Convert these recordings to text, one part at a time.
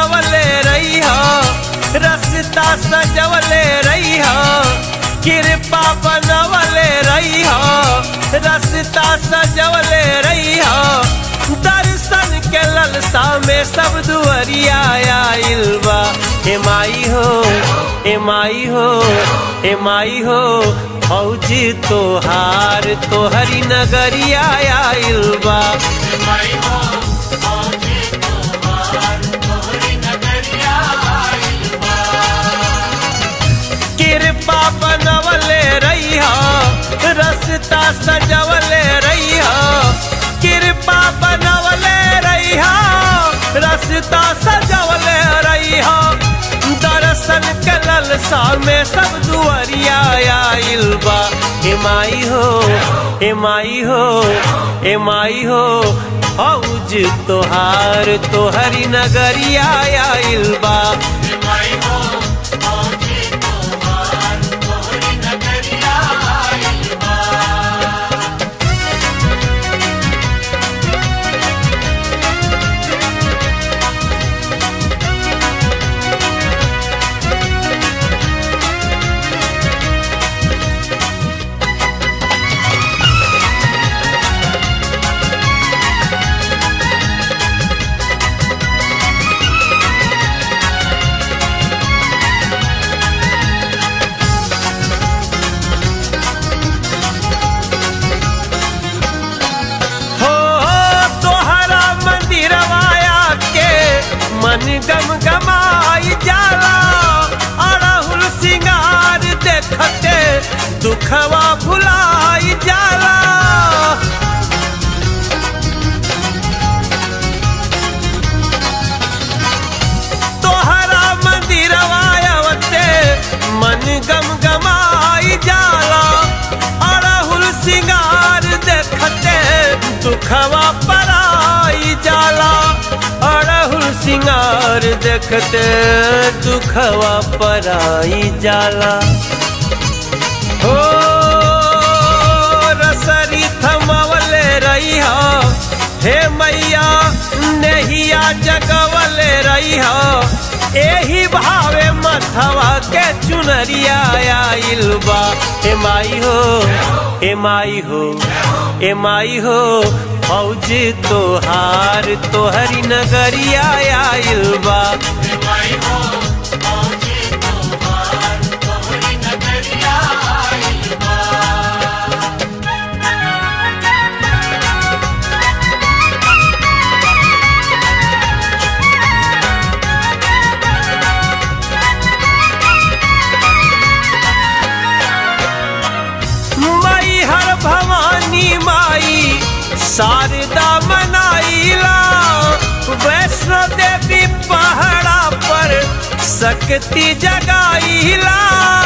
बनवले रही हो रास्ता सजवले रही हो कृपा बनवले रही हो रास्ता सजवले रही हो दर्शन के ललसा में सब दुआरिया आइल बा हे माई हो हे माई हो हे माई हो फौजी तोहार तोहरी नगरिया आइल बा कृपा बनवले रही हो रास्ता सजवले रही हो कृपा बनवले रही हो रास्ता सजवले रही हो दर्शन के ललसा में सब दुआरिया आइल बा हे माई हो हे माई हो हे माई हो फौज तोहार तोहरी नगरिया आइल बा मन गम गमाई जाला अड़हुल सिंगार देखते दुखवा भुलाई जाला तोहरा मंदिरवा आवते मन गम गमाई जाला अड़हुल सिंगार देखते दुखवा पराई जाला अड़हुल सिंगार देखते दुखवा पराई जाला हो रसरी थमवले रही हो हे मैया नहिया जगवले रही हो एही भावे मथवा के चुनरिया आइल बा हे माई हो हे माई हो हे माई हो फौज तोहार तोहरी नगरिया आइल बा माई हर भवानी माई शारदा मनाइला वैष्णो देवी पहाड़ा पर शक्ति जगाइला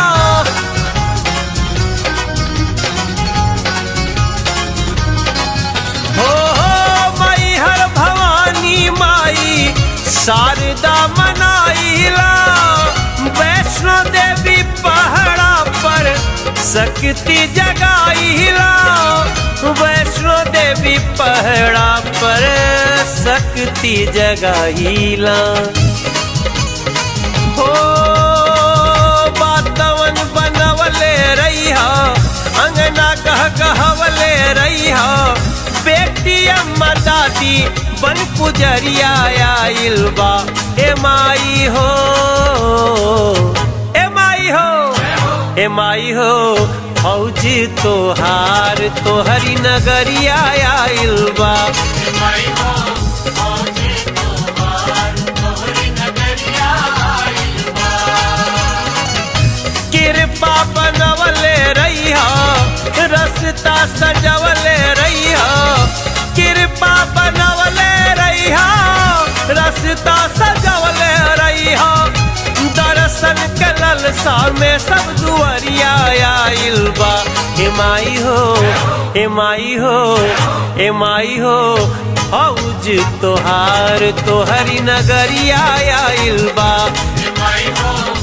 हो माई हर भवानी माई शारदा मनाइला वैष्णो देवी पहाड़ा पर शक्ति जगाइला वैष्णो देवी पहाड़ा पर शक्ति जगाइला हो बातवन बनवले रही हो अंगना कहवले रही हो बेटी अम्मा दादी बन पुजरिया आइल बा ए माई हो ए माई हो ए माई हो फौज तोहार तोहरी नगरिया आइल बा कृपा बनवले रही हो रास्ता सजवले रही हो कृपा बनवले रही हो रास्ता सजवले रही हो दर्शन के ललसा में सब दुआरिया आइल बा हे माई हो हे माई हो हे माई हो फौज तोहार तोहरी नगरिया आइल बा।